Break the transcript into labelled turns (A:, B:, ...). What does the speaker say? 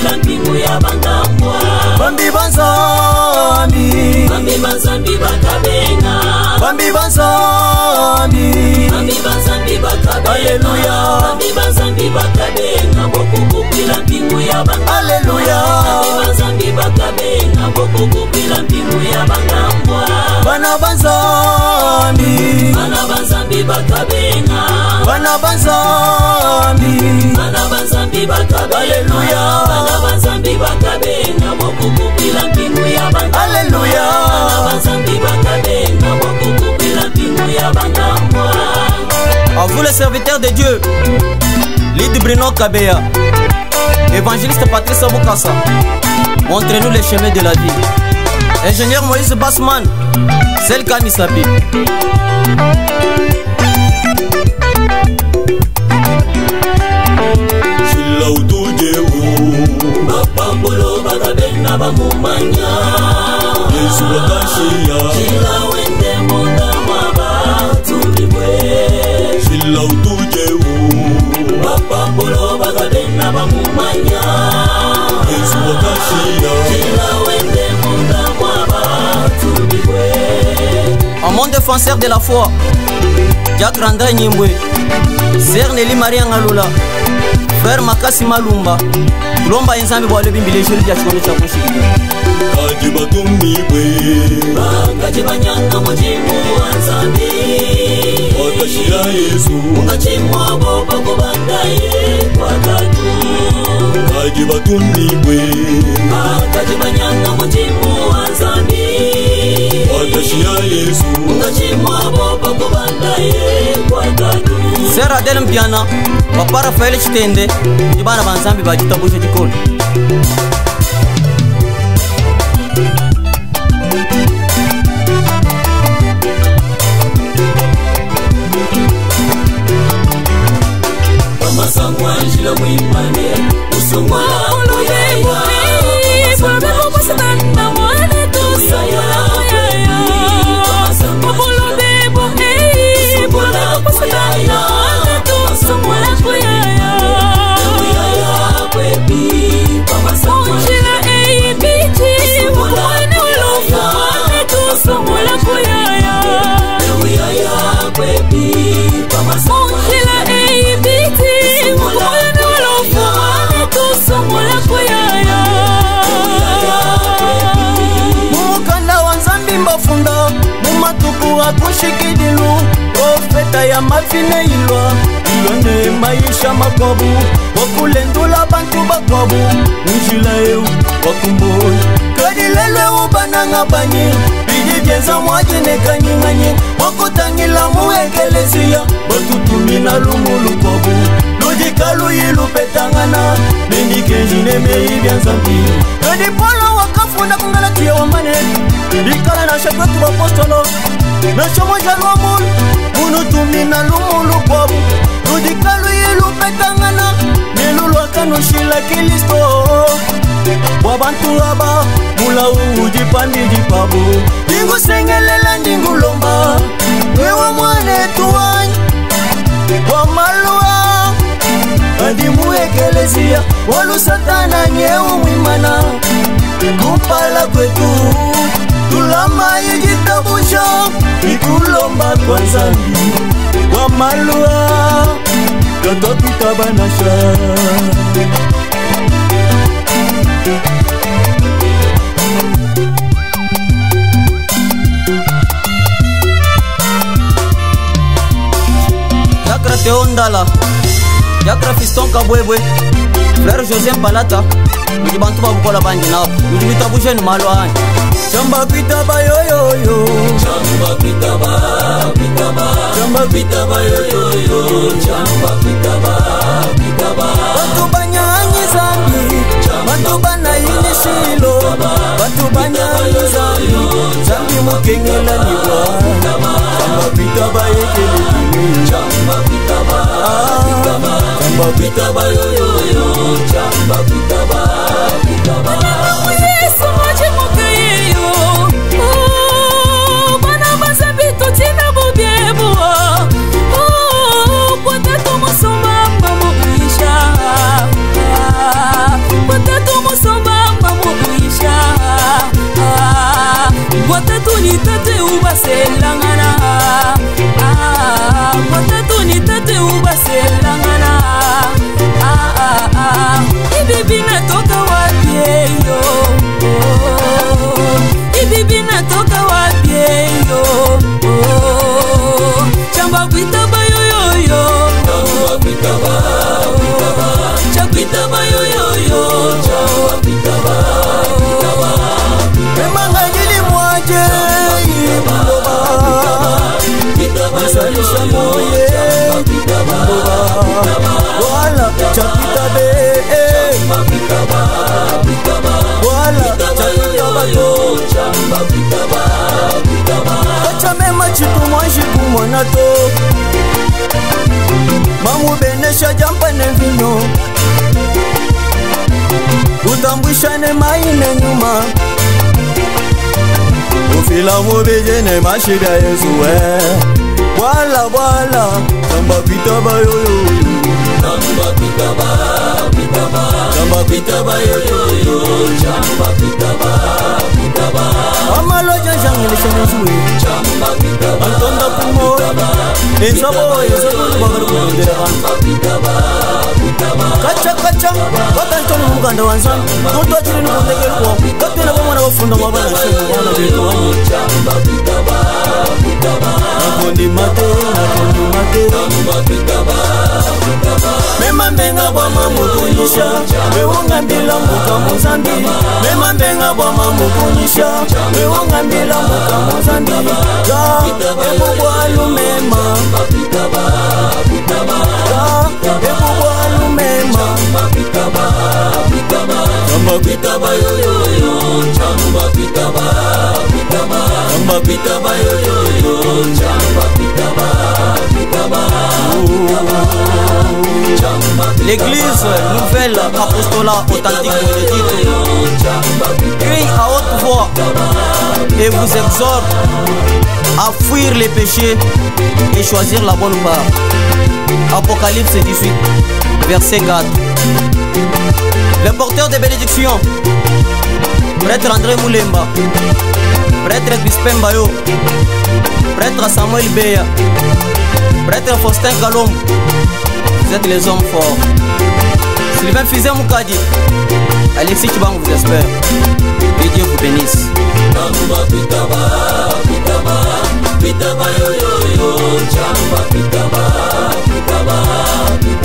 A: bila mpingu ya bangambwa.
B: Bambi banzambi,
A: bambi banzambi bakabenga,
B: bambi banzambi,
A: bambi banzambi bakabenga.
B: Alleluia,
A: bambi banzambi bakabenga, bokuku bila mpingu ya bangambwa.
B: Alleluia,
A: bambi banzambi bakabenga, bokuku bila mpingu ya bangambwa.
B: bana banzambi,
A: bana banzambi bakabenga,
B: bana banzambi,
A: bana banzambi bakabenga.
B: Alleluia,
A: bana banzambi bakabenga, bokuku bila mpingu ya bangambwa.
B: Alleluia,
A: bana banzambi bakabenga, bokuku bila mpingu ya bangambwa.
B: à vous les serviteurs de Dieu, Lyd Bruno Kabea, évangéliste Patrice Abukasa, montrez-nous les chemins de la vie. Ingénieur Moïse Bassman, Sel Kamisapi.
A: Shila utujeu, bapambolo bakabenga bamumanya. Yesu wakashia, shila wende monda mabatulibwe. Shila utujeu, bapambolo bakabenga bamumanya. Yesu wakashia, shila wende monda mabatulibwe.
B: En mon défenseur de la foi, Jack Randa Nyimbwe, Sœur Nelly Maria Ngalula, Frère Makasi Malumba, Lomba Nzambi Bwale Bimbile Juri Dia Chikono cha Kushiki.
A: Kaji batumibwe, kaji banyanga mujimu Nzambi. Wakashira Yesu, wakachimwa boba kubandaye kwa tatu. Kaji batumibwe, kaji banyanga mujimu Nzambi. Wakashira Yesu, wakachimwa boba kubandaye kwa tatu.
B: Sœur Adele Mpiana, Papa Raphaël Chitende, Ibana Banzambi Bajita Bushe Chikoni.
A: Masangwa njila mwimane, usungwa kuyaya. Masangwa njila mwimane,
B: Akushikidilu, profeta ya mafine ilwa, ilone maisha makwabu, wakulendula bantu bakwabu, njila eu, wakumboi, kadilelwe ubananga banyi, bidi bienza mwajine kanyinganye, wakutangila muekelezia, batutumina lumulu kwabu, lujikalu ilu petangana, mendikenjine mei bianzambi, kadipolo wakafunda kungalatia wamane, ikala na shakwetu wapostolo, Nashomo jalwa munu tumina lumulu kwabu, Rudikalu yilu petangana, Nelulu akano shila kilisto, Wabantu aba, mula uji pandi jipabu, Dingu sengelela ndingu lomba, Wewa mwane tuwany, Wamalua, Adimu ekelezia, Walu satana nyeu mwimana, Kumpala kwetu, Tulama yijitabusha, Ikulomba kwa Nzambi, Wamalua, Katopita banasha. Yakra Teondala, Yakra Fiston Kabwebwe, Frère José Palata, Mujibantu Babukola Bandina, Mujibitabusha ni Malwa. Chamba pitaba yo yo yo,
A: Chamba pitaba, pitaba,
B: Chamba
A: pitaba yo yo yo, Chamba pitaba, pitaba.
B: Batu banyanyi Zambi, Batu banayini Shilo, Batu banyanyi Zambi, Zambi mukengela niwa, Chamba pitaba yekele kime,
A: Chamba pitaba, pitaba,
B: Chamba
A: pitaba yo yo yo, Chamba pitaba, pitaba.
C: Potato
A: yo? Ibibi natoka wapi yo? Chamba kuitaba yo yo yo. Chamba kuitaba, chamba kuitaba yo yo yo. Chamba kuitaba, kuitaba.
B: Memanga nili mwaje Ibuloba Salisha moye Wala chapitabe Wala chapitaba yo Kacha mema chitu mwajiku mwanato Mamu benesha jampa ne vino Utambwisha ne maine nyuma Ufila mubeje ne mashida yesuwe Wala wala Chamba kuitaba yo yo
A: Chamba kuitaba, kuitaba. Chamba kuitaba yo yo yo. Chamba kuitaba, kuitaba.
B: Amalo janjangele shenesuwe
A: Chamba kuitaba,
B: Antonda kumo Esabo bagaru kundera
A: Chamba kuitaba, kuitaba.
B: Kacha kacha Wakantoni muganda wanzani Tuto achiri nukundegerwa Kapena bomwana bafunda mwabana shemu wana betu wanyi
A: Chamba kuitaba, kuitaba.
B: Nakondi mate
A: Chamba kuitaba, kuitaba.
B: Mema mbenga bwa mamukunyisha Mewonga mbila muka muzambi Mema mbenga bwa mamukunyisha Mewonga mbila muka muzambi Ga ebu bwa lumema Ga ebu bwa lumema
A: Chamba kuitaba yo yo yo. Chamba kuitaba, kuitaba. Chamba kuitaba yo yo yo. Chamba kuitaba, kuitaba.
B: L'église nouvelle apostolat authentique de Tito crie à haute voix et vous exhorte à fuir les péchés et choisir la bonne part. Apocalypse 18, verset 4. Le porteur des bénédictions, prêtre André Moulemba, prêtre Crispin Bayo, prêtre Samuel Beya, prêtre Faustin Kalom, vous êtes les hommes forts. Sylvain Fizé Moukadi, Alexis Chibang vous espère. Que Dieu vous bénisse.
A: Chamba kuitaba, kuitaba. Kuitaba yo yo yo. Chamba kuitaba, kuitaba.